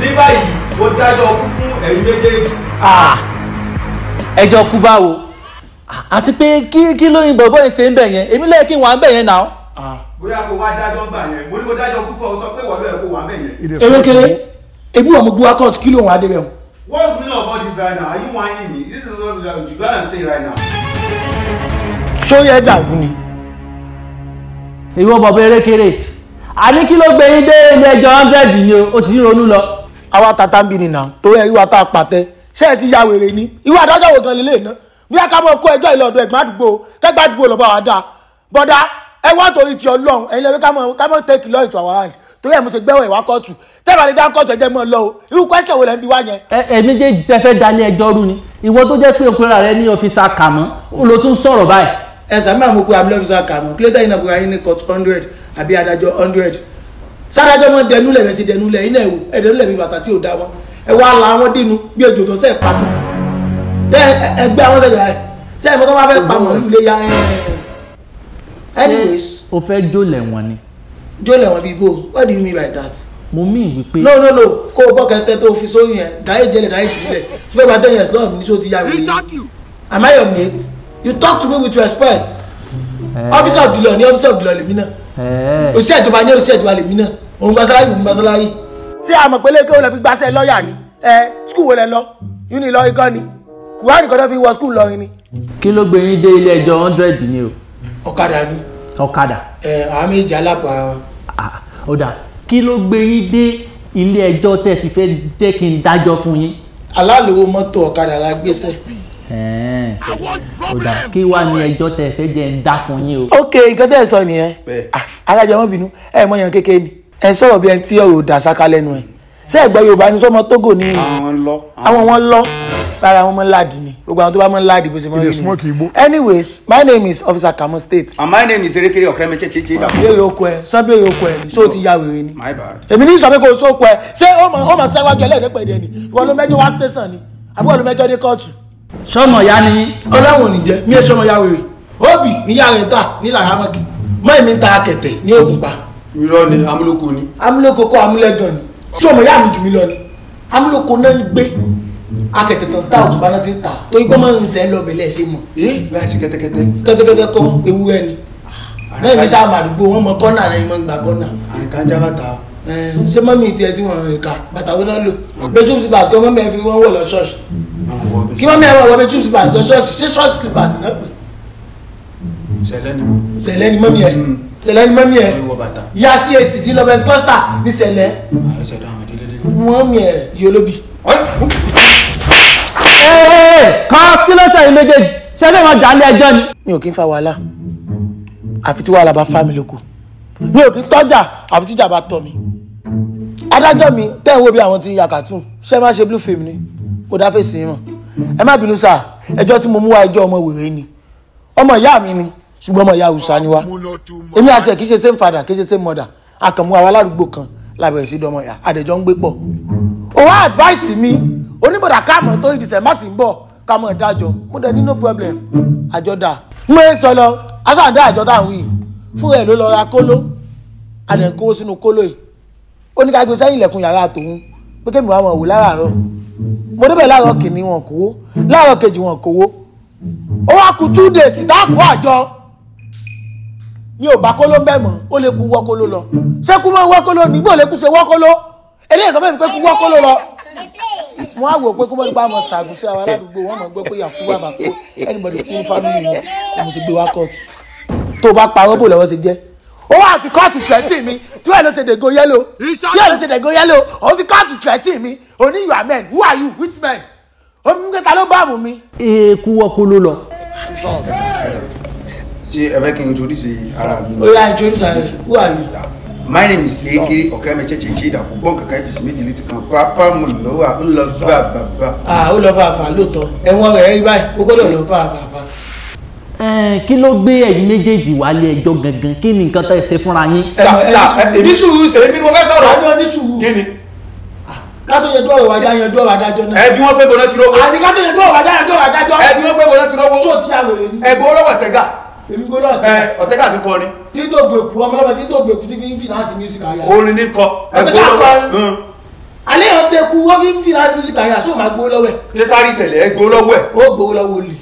ní báyìí ó dájọ́ kú fún ẹ̀yin méjèèjì. ẹjọ́ kú báwo àti pé kí lóyìn bọ̀bọ̀ ṣe ń bẹ̀ yẹn èmi lẹ́yìn kí n wà ń bẹ̀ yẹn náà. bóyá kó wá dájọ́ gbà yẹn mo ní mo dájọ́ kú fún ọ sọ pé wọ́n lọ́ọ̀ kó wà ń bẹ̀ yẹn. Ereekere ebi wọn mo bu akọọtù kí ló ń wá dé bẹ́ẹ̀. What's the meaning of all this right now? Are you whining me? This is what you gotta say right now. ṣó yẹ dàrú ni. ìwọ bọ̀bọ̀ Ereekere àní kí ló gbé yín dé ilé ẹjọ́ 100 ni o sì ń ronú lọ. àwa tata ń bí ni nà torí ẹ ìwà tá a pàtẹ ṣé ẹ ti ya wèrè ni ìwà adájọ́ wo gan lélẹ̀ náà bí a ká mọ̀ kó ẹjọ́ ìlọ́dọ̀ ẹ̀gbọ́n àdúgbò kẹgbẹ́ àdúgbò lọ́ba wa dáa bọ́dá ẹ wá torí ti Ọlọ́run ẹ̀yin lẹ́wọ́ ká mọ̀ take law into our hand torí ẹ̀ mo ṣe gbẹ́wọ̀ ìwà kóòtù tẹ́lẹ̀ lè dá kóòtù ẹ̀jẹ̀ mọ́ lọ o irú question wo lẹ́ ń bi wá yẹn. ẹ méjèèjì ṣe fẹ́ dalẹ̀ ẹjọ́ rú ni ìwọ tó jẹ́ pé òpinra rẹ ní ọ́fíìsà Kamo ó ló tún sọ̀rọ̀ báyìí. ẹ sàmì àwọn òkú àmì ọ́fíìsà Kamo kílódé yìí náà bùrọ̀ ayé ní court 100 àbí adájọ́ 100 sádájọ́ mọ́ dẹnúlẹ̀ bẹ́ẹ̀ ti dẹnúlẹ̀ iná ẹ̀wò ẹ̀dẹ̀núlẹ̀ bí bàtà tí ò dá wọn ẹ wá la wọn dínú bí ejò tó sẹ́ẹ̀ pàtó ẹgbẹ́ àwọn sẹ́yìn rẹ̀ sẹ́yìn mọ́tò bá fẹ́ pa mọ̀ nílé ya anyways. o fẹ́ jólẹ̀ wọn ni. jólẹ̀ wọn bíi bó what do you mean by that. mo mí wípé. no kó o bọ́ kẹtẹ tó fi sóyún yẹn dáyé jẹlẹ̀ dáyé jùlẹ̀ tó fẹ́ bá 10 years lọ́wọ́ mi ní sọ ti yá wẹ̀rẹ̀ am I your mate you talk to me with respect officer of the law ní officer of the law lèmi náà òsì ẹ̀jọba ní òsì ẹ̀jọba lèmi náà òun gba sáláyì òun gba sáláyì. ṣé àmọ̀ pé lẹ́kẹ́ òun lè fi gbaṣẹ́ lọ́ọ̀yà ni skul wo lẹ lọ uni lọ ikọ́ ni kùwárì kan tó fi wọ skul lọrin ni. kí ló gbé yín dé ilé ẹjọ́ 100 ni o. ọ̀kadà ni. ọ̀kadà. àwọn méjì alápò ara. ó dà kí ló gbé yín dé ilé ẹjọ́ tẹ́ fi fẹ́ jẹ́ kí n dájọ́ fún yín. alálòó mọ́tò ọ̀kadà la gbéṣẹ́. ó dà kí wàá ní ẹjọ́ tẹ́ fẹ́ jẹ́ ń dá fún yín o. ok nǹkan tẹ́ ẹ sọ nìyẹn alájọ wọn bínú ẹ mọ yan kékeré ni ẹ sọ̀rọ̀ bí ẹ tí ọ̀rọ̀ dà sáká lẹ́nu ẹ̀ ṣé ẹ̀gbọ́n Yorùbá ni sọ́mọ Tógò ní àwọn wọn lọ lára wọn mọ ńláàdì ni gbogbo àwọn tó bá mọ ńláàdì bó ṣe mọ rí ni. anyways my name is Officer Kamo State. and my name is Ereekere ọ̀kẹ́rẹ́ mẹ́chẹ́chẹ́ dàpọ̀. béèrè oko ẹ sọ béèrè oko ẹ ni so ti ya wèrè ni. my bad. èmi ní sọ pé kò sóko ẹ ṣé ó mọ sẹ́wájú ẹlẹ́dẹ̀pẹ̀dẹ̀ ni ìwọ ló mẹ́jọ wá station ni àbúrò ló mẹ́jọ dé kóòtù. sọmọ ya ni. ọlọ́run ò ní jẹ́ mi ẹ sọmọ ya wèrè óbì níyà rẹ̀ ta ní làrámọ́kì mọ́ èmi ń ta akẹ̀tẹ̀ ní Ògùnpa. irọ́ ni amúlòkó ni. amúlòkó kọ́ amúlẹ́gàn ni ṣé ọmọ yá mi jù mí lọ ni amúlòkó náà ń gbé akẹ̀tẹ̀ kan tá Ògùnpa náà ti ń ta tó igbó máa ń sẹ́ lọ bẹ̀lẹ̀ ṣe mọ̀. láìsí kẹ́tẹ́kẹ́tẹ́. kẹ́tẹ́kẹ́tẹ́ kọ́ ewúrẹ́ ni náà ní sáà màdùgbò wọn mọ kọ́nà rẹ̀ mọ́ gbà kọ́nà. àríkànjá bàtà. ṣé mọ́mí tiẹ̀ tí wọ́n kà bàtà wọn náà lò bedroom slippers kí mọ́mí ẹ̀ fi wọ́n wọ̀ lọ ṣọ́ọ̀ṣì kí mọ́mí ẹ̀ wọ̀ bedroom slippers lọ ṣọ́ọ̀ṣì ṣé ṣọ́ọ̀ṣì slippers náà pè. sẹ̀lẹ̀ ni mọ́mí ẹ̀ sẹ̀lẹ̀ ni mọ́mí ẹ̀ yá sí èsì tí lọ Pentecostal ní sẹ̀lẹ̀ mọ́mí ẹ̀ yólóbì. kọ́ kí ló ṣe méjèèjì ṣé bí wọ́n jà ní ẹjọ́ ni. mi ò kí ń fa wàhálà àfi tí wàhálà bá fà mí lóko mi ò kí ń tọ́jà àfi tíjà bá tọ́ mi. adájọ́ mi tẹ́ ẹ̀ wo bí àwọn ti ya cartoon ṣé má ṣe blue film ni kò dá fèsì yín mọ̀ ẹ má bínú sáà ẹjọ́ tí mo mú wá ẹjọ́ ọmọ wèrè ni ọmọ ìyá mi ni ṣùgbọ́n ọmọ ìyá Hausa ni wá èmi àti ẹ̀ kì í ṣe same father kì í ṣe same mother àkànmú àwa aládùúgbò kan lábẹ̀rẹ̀ sí dọmọ ìyá àdẹ̀jọ́ ń gbé pọ̀ ó wá advice mi oníbọ̀dà Kamo tó December ti ń bọ̀ Kamo dájọ́ mo dẹ̀ ní no problem àjọ dà mo ń sọ lọ aṣọ àdá àjọ tá à ń wí fún ẹ̀ ló lọ ra kóló àdẹ̀ kówó sínú kóló yìí ó ní ká gbé sẹ́yìn ilẹ̀kùn yàrá tòun pé kémi wàá mọ̀ wò láràárọ̀ mo débẹ̀ láàárọ̀ kìíní wọn kówó láàárọ̀ kejì wọn kówó ó wá kù 2 days ìdáàkú àjọ ní ò bá kóló ń bẹ̀ mọ́ ó lè kú wọ́kóló lọ ṣé kú mọ́ wọ́kóló nígbò lè kú ṣe wọ́kóló eléyìí sọ fún mi pé kú wọ́kóló lọ wọ́n á wò pé kó mọ́ nípa àmọ́ ṣàgùn sí àwọn aládùúgbò wọ́n mọ̀ gbọ́ pé yàkú wà bàkú anybody kú ní family yẹn mo sì gbé wá kóòtù tó bá parọ́ bò lọ́wọ́ ṣe jẹ́ ó wá fi kóòtù tẹ̀tì mi tí wọ́n ló ṣe dègo yẹ́lò tí wọ́n ló ṣe dègo yẹ́lò ó fi kóòtù tẹ̀tì mi òní you are men who are you which men ó fi mú kẹta ló bá mú mi. kú wọ́kóló lọ. ṣé ẹ fẹ́ kí n introduce ara mi. ó yá introduce ara who are you. my name is Ereekere ọ̀kẹ́rẹ́ mẹ́chẹ́chẹ́ ìdàpọ̀ gbọ́n kankan ibi sí méjì létí kan pápá mo lọ́wọ́ ó lọ fàfàfà. ó lọ fàfà lóòótọ́ ẹ̀wọ̀n rẹ̀ rí báyìí ó gbọ́dọ̀ lọ fàfà. kí ló gbé ẹ̀yin méjèèjì wálé ẹjọ́ gangan kí ni nǹkan tẹ́ ṣe fúnra yín. ní sùúrù èmi ni mo fẹ́ sọ̀rọ̀. àbí ní sùúrù. kí ni. kátó yanjú ọ̀rọ̀ wájà yanjú ọ̀rọ̀ adájọ́ náà. ẹbí wọn pé gbọdọ̀ ti rówó. àní kátó yanjú ọ̀rọ̀ wájà yanjú ọ̀rọ̀ adájọ́. ẹbí wọn pé gbọdọ̀ ti rówó. tó ti yà wèrè ni. ẹgbẹ́ olówó Ọ̀tẹ́gà. èmi gbọ́dọ̀ Ọ̀tẹ́gà. Ọ̀tẹ́gà ti kọrin. tí tó gbèkú ọmọ ọlọ́mọ tí tó gbèkú tí kì í finance music àyà. orin ní kọ. Ọ̀tẹ́gà kọrin. alẹ́ yẹn dé kú wọ́n fi ń fi láti music career ṣó máa gbowó lọ́wọ́ ẹ̀. ṣé sáré tẹ̀lé ẹ gbowó lọ́wọ́ ẹ̀. ó gbowó lọ́wọ́ olè.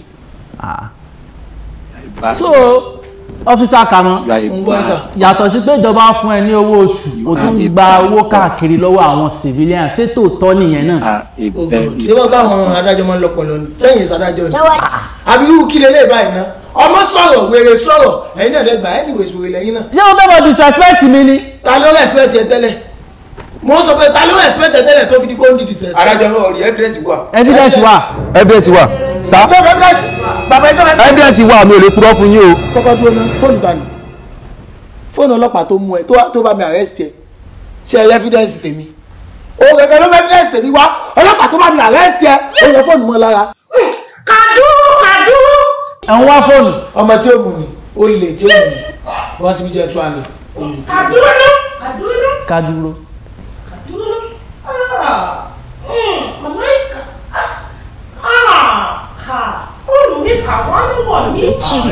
So ọ́fíìsà Kamo yàtọ̀ sí pé ìjọba fún ẹ ní owó oṣù o tún gba owó káàkiri lọ́wọ́ àwọn civilian ṣé tòótọ́ nìyẹn náà. ṣé wọ́n káwọn adájọ́ máa ń lọ́pọ̀lọ́ ni sẹ́yìn ìsàdájọ́ ni àbí irú kí lélẹ́ báyìí ná ọmọ sọ̀rọ̀ wèrè sọ̀rọ̀ ẹ̀yin náà dẹ́gbà anyways wèrè lẹ́yìn náà. ṣé o fẹ́ bọ̀ disrespect mi ni. ta ló respect ẹ tẹ́lẹ̀ mo sọ pé ta ló respect ẹ tẹ́lẹ̀ tó fi di pé ó ń di disrespect. adájọ́ náà rí evidence wà. evidence wà sá evidence wà mi ò lè purọ́ fún yín o. kọ́kọ́ dúró ná fóònù ta ni fóònù ọlọ́pàá tó mú ẹ tó bá mi arrest ẹ ṣe ẹ evidence tèmi o gẹ́gẹ́ ló mú evidence tèmi wá ọlọ́pàá tó bá mi arrest ẹ ó yẹ fóònù mọ́ lára. kàdú. ẹ̀ ń wá fóònù. ọmọ tí ó mú mi ó lè tí ó mú mi wọ́n sì fi jẹ́ tú àlè. kádúró. fóònù mi kà wọ́n ń wọ̀ mí.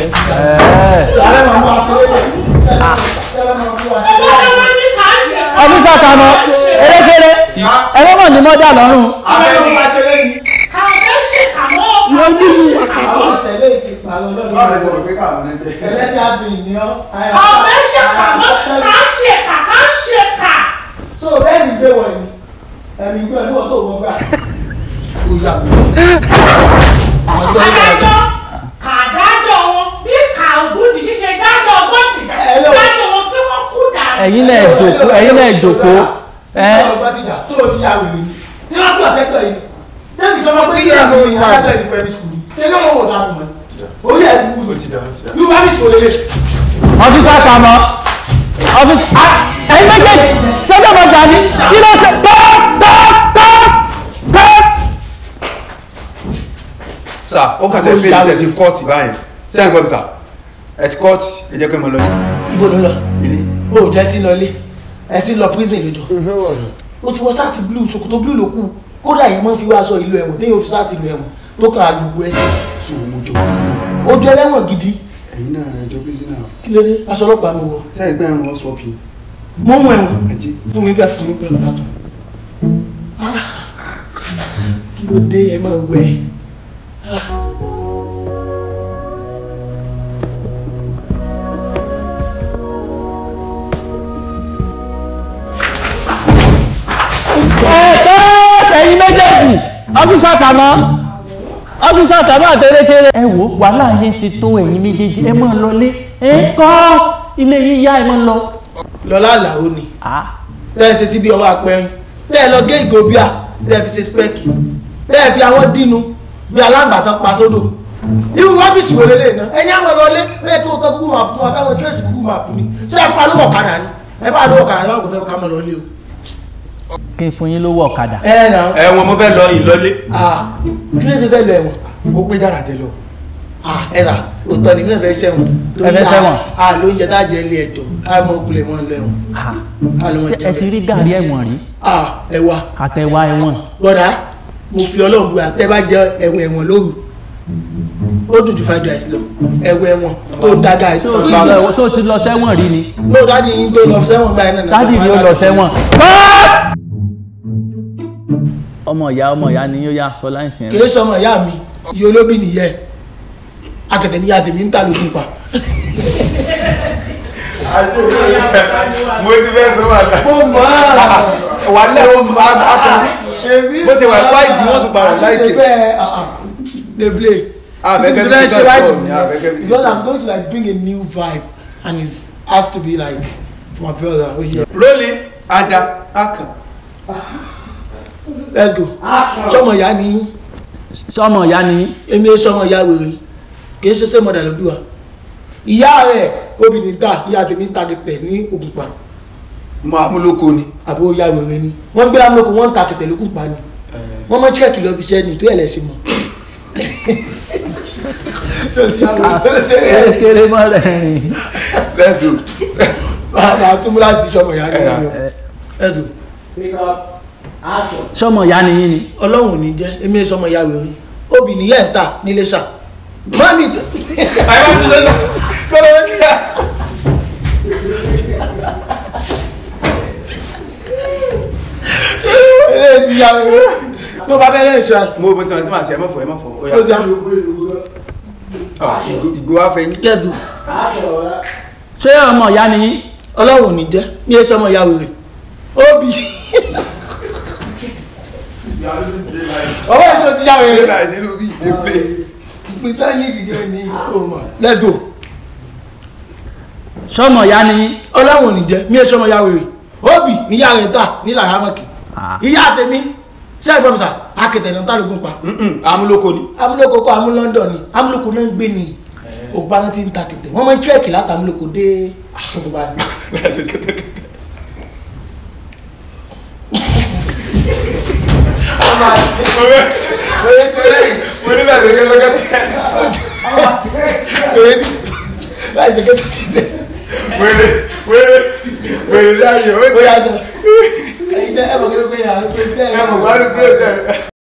ọ́fíìsà Kamo Ereekere ẹ̀rọ mọ̀ ní mọ́jà lọ́rùn. Adájọ́ wọn bí kàògùn dìdí ṣe dájọ́ ọgbọ́n ti dájọ́ wọn kí wọ́n kú dànù. ẹ̀yin náà jókòó. ọgbọ́n ti jà tó o ti yà wèrè ni tí wọ́n gbọ́ sẹ́tọ̀ yìí tẹ́lifí sọ́mọ́ pé kí ẹ̀rọ ìwà adájọ́ ìlú pẹ̀lú sùkúrù ṣé yóò lọ́wọ́ dànù mọ́ ó yẹ kú ló wá ní ìṣòro lé. ọ́fíìsà Kamo ẹ̀yin méjèèjì sọ́jọ́ bọ̀jà ni kí ló ṣe sà ó kàn sẹ́ pé ní tẹ̀sí kọ́ọ̀tì báyìí sẹ́yìn kọ́ọ̀tì sà ẹ ti kọ́ọ̀tì ẹ jẹ́ pé mo lọ ní. ibo ló lọ ilé. o ò jẹ́ tí lọ ilé ẹ ti lọ prison lójó o ti wọ sáàtì blue ṣòkòtò blue ló kù kódà yìí máa ń fi wá aṣọ ìlú ẹ̀wọ̀n téèyàn fi sáàtì ìlú ẹ̀wọ̀n tó kàn á gbogbo ẹsẹ̀. so mo jọ prison. ojú ẹlẹ́wọ̀n gidi. ẹ̀yin náà jọ prison náà. kí ló dé aṣọ ọlọ́pàá mi wọ. sẹ́yìn gbẹ́ ẹ̀rùn ọ̀ṣọ́ pin. mo mú ẹ̀wọ̀n. ajé. fún mi bẹ́ẹ̀ fún mi bẹ́ẹ̀ lọ́dọ̀. kí ló dé ẹ máa wẹ̀. ẹ̀yin méjèèjì ọ́fíìsà Kamo àti Ereekere. ẹ wo wàhálà yẹn ti tó ẹ̀yin méjèèjì ẹ máa lọlé kọ́ ilé yín yá ẹ máa lọ. lọ́lá àlàó ni tẹ́ ẹ ṣe ti bí ọwọ́ apẹ́rin tẹ́ ẹ lọ gé ìgò bíà tẹ́ ẹ fi ṣe spẹ́ẹ̀kì tẹ́ ẹ fi àwọn dínú bí alágbàtàn pa sódò irú rọ́bìsì wo lélẹ̀ náà ẹ̀yin àwọn lọlé bẹ́ẹ̀ tó tọ́ Google map fún wa káwọn tírèsì Google map ni ṣé ẹ fún alówó ọ̀kadà ni ẹ fún alówó ọ̀kadà ni wọn kò fẹ́ ká mọ̀ lọlé o. kí n fún yín lówó ọ̀kadà. ẹ̀wọ̀n mo fẹ́ lọ ìlọlé. kí ló ti fẹ́ lọ ẹ̀wọ̀n. ó gbé dára jẹ lọ. ẹ̀rà òótọ́ ni mílẹ̀ fẹ́ sẹ́wọ̀n. ẹ fẹ́ sẹ́wọ̀n. lóúnjẹ tá a jẹ ilé ẹjọ́ ká mọ kulẹ̀ mọ́ lọ ẹ̀wọ̀n. ẹ ti rí gàrí ẹ̀wọ̀n rí. ẹ̀wà. àtẹ̀wà ẹ̀wọ̀n. bọ́dà mo fi Ọlọ́run bu àtẹ́ bá jẹ ẹ̀wọ̀n lóru ó dùn ju fried rice lọ ẹ̀wọ̀n tó dága ẹ̀. so o ti lọ sẹ́wọ̀n rí ni. no dáàdi yín tó lọ sẹ́wọ̀n gbà yín náà. dáàdi mi ò lọ sẹ́wọ̀n. ọmọ ìyá ni yóò yá sọ láìsí ẹ. kì í sọ ọmọ ìyá mi iye olóbì nìyẹn akẹtẹ níyà tèmi ń ta ló ti pa. mo ti fẹ́ sọ wà lá. mo mọ̀ wà lẹ́wọ̀n bó ṣe wà láìkì wọ́n tún padà láìkì. dey play. abẹ́kẹ́ bí ti bá tọ̀ ní abẹ́kẹ́ bí ti. because I'm going to like bring a new vibe and it has to be like for my brother. rolling ada aka. Let's go. sọmọ ìyá ni. sọmọ ìyá ni. èmi sọmọ ìyá wèrè kì í ṣe ṣe mọ̀dà lóbi wa. ìyá rẹ̀ obìnrin ta ìyá tèmi ń ta kẹtẹ ní Ògùnpa. mo amúlòkó ni. àbò ìyá wèrè ni wọ́n gbé amúlòkó wọ́n ń ta kẹtẹ lÓgùnpa ni wọ́n mọ chẹ́ẹ̀kì lọ bí iṣẹ́ ni tó yẹ lẹ́sìn mọ́. Ereekere mọ́ rẹ̀ rìn. let's go. bàbá túmú láti sọmọ ìyá ni. let's go. sọmọ ìyá ni yín ni. Ọlọ́run ò ní jẹ́ èmi sọmọ ìyá wèrè obì nìyẹn ń ta nílé ṣá. mọ́mí tó. àyọ̀ ń lọ tó lọ́wọ́ kí á. ilé ti yá tó bá bẹ́rẹ̀ ìṣọ́ ẹ̀. mo bọ́ tí wọ́n ti máa ṣe ẹ má fọ. ìgò wa fẹ́ yín. let's go. ṣé ọmọ ìyá ni yín. ọlọ́run ò ní jẹ́ ní ẹsẹ̀ ọmọ ìyá wèrè óbì. ọwọ́ ẹ̀ṣọ́ ti yá wèrè. let's go. ṣọmọ ìyá ni yín. ọlọ́run ò ní jẹ́ ní ẹsẹ̀ ọmọ ìyá wèrè óbì níyà rẹ̀ ta ní làrámọ̀kì. ìyá tèmi ṣé ẹ gbọ́dọ̀ sà akẹtẹ̀ náà tálógún pa. amúlòkó ni. amúlòkó kọ́ amú London ni amúlòkó náà ń gbé ni ògbáná ti ń ta kẹtẹ̀ wọ́n máa ń tírẹ̀kì láti amúlòkó dé àkókò ní. Wẹ́rẹ́ láyé ó yà jọ. Ẹ̀yin tẹ́ ẹ bọ̀ kí ló gbé yàrá ló gbé tẹ́ ẹ. Ẹ mọ̀ wá ló gbé tẹ́ ẹ.